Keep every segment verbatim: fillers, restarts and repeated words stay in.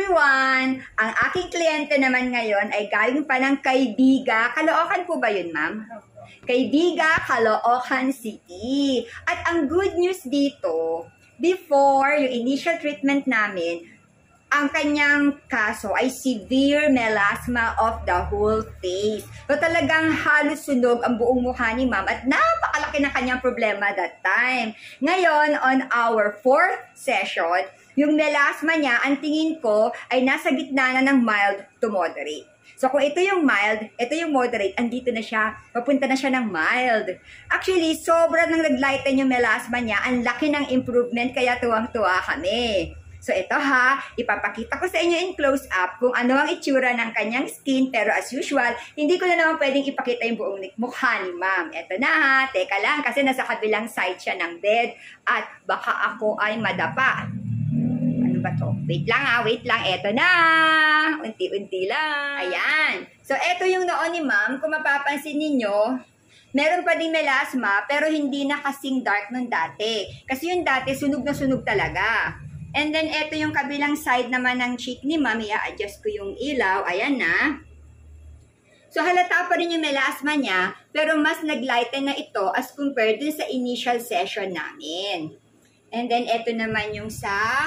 everyone! Ang aking kliyente naman ngayon ay galing pa ng Kaybiga. Caloocan po ba yun, ma'am? Kaybiga, Caloocan City. At ang good news dito, before yung initial treatment namin, ang kanyang kaso ay severe melasma of the whole face. So talagang halos sunog ang buong mukha ni ma'am at napakalaki na kanyang problema that time. Ngayon, on our fourth session, yung melasma niya, ang tingin ko ay nasa gitna na ng mild to moderate. So kung ito yung mild, ito yung moderate, andito na siya, papunta na siya ng mild. Actually, sobrang nang naglighten yung melasma niya, ang laki ng improvement, kaya tuwang-tuwa kami. So ito ha, ipapakita ko sa inyo in close-up kung ano ang itsura ng kanyang skin, pero as usual, hindi ko na naman pwedeng ipakita yung buong mukha ni ma'am. Ito na ha, teka lang, kasi nasa kabilang side siya ng bed at baka ako ay madapa. Ano ba to? Wait lang ha, wait lang, eto na! Unti-unti lang. Ayan. So ito yung noon ni ma'am, kung mapapansin ninyo, meron pa din melasma, pero hindi na kasing dark nun dati. Kasi yung dati, sunog na sunog talaga. And then, ito yung kabilang side naman ng cheek ni ma'am. I-adjust ko yung ilaw. Ayan na. So, halata pa rin yung melasma niya, pero mas naglighten na ito as compared dun sa initial session namin. And then, ito naman yung sa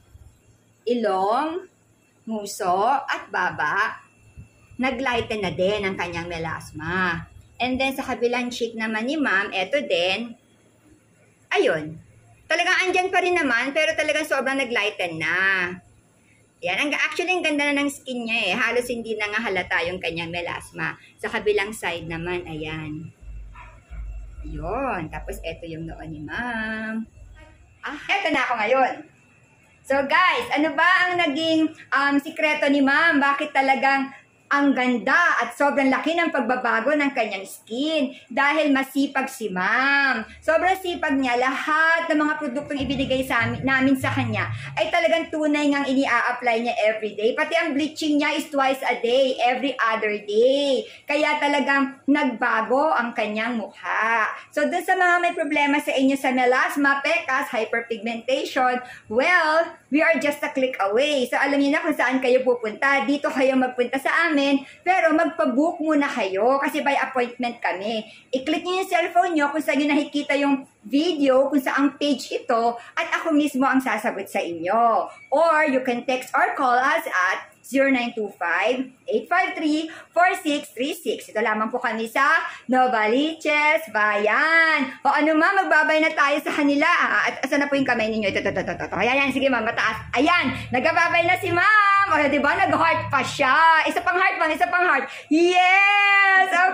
ilong, nguso, at baba. Naglighten na din ang kanyang melasma. And then, sa kabilang cheek naman ni ma'am, ito din. Ayun. Talagang andyan pa rin naman, pero talagang sobrang naglighten na. Yan, ang, actually, ang ganda na ng skin niya eh. Halos hindi na nga halata yung kanyang melasma. Sa kabilang side naman, ayan. Yun. Tapos, eto yung noon ni ma'am. Ah, eto na ako ngayon. So, guys, ano ba ang naging um, sikreto ni ma'am? Bakit talagang ang ganda at sobrang laki ng pagbabago ng kanyang skin dahil masipag si ma'am. Sobrang sipag niya. Lahat ng mga produktong ibinigay sa amin, namin sa kanya ay talagang tunay ngang ini-a-apply niya everyday. Pati ang bleaching niya is twice a day, every other day. Kaya talagang nagbago ang kanyang mukha. So, dun sa mga may problema sa inyo sa melasma, pecas, hyperpigmentation, well, we are just a click away. So, alam niyo na kung saan kayo pupunta. Dito kayo magpunta sa amin. Pero magpa-book muna kayo kasi by appointment kami. I-click niyo yung cellphone niyo kung saan niyo nakikita yung video, kung saang page ito, at ako mismo ang sasagot sa inyo. Or you can text or call us at zero nine two five, eight five three, four six three six. Ito lamang po kami sa Novaliches, Bayan. O ano ma, magbabay na tayo sa kanila. At asan na po yung kamay ninyo? Ito, ito, ito, ito. Ayan, sige ma, mataas. Ayan, nagababay na si ma'am. O, diba? Nag-heart pa siya. Isa pang heart, ma'am. Isa pang heart. Yes!